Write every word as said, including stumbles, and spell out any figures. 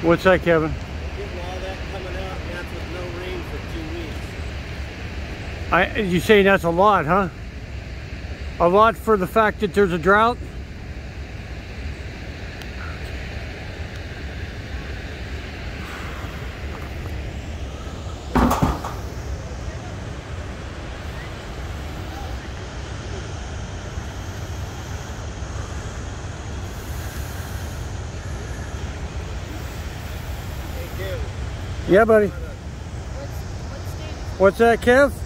What's that, Kevin? Getting all that coming out, and that's with no rain for two weeks. I, you saying that's a lot, huh? A lot for the fact that there's a drought? Yeah, buddy. What's, what stage? What's that, Kev?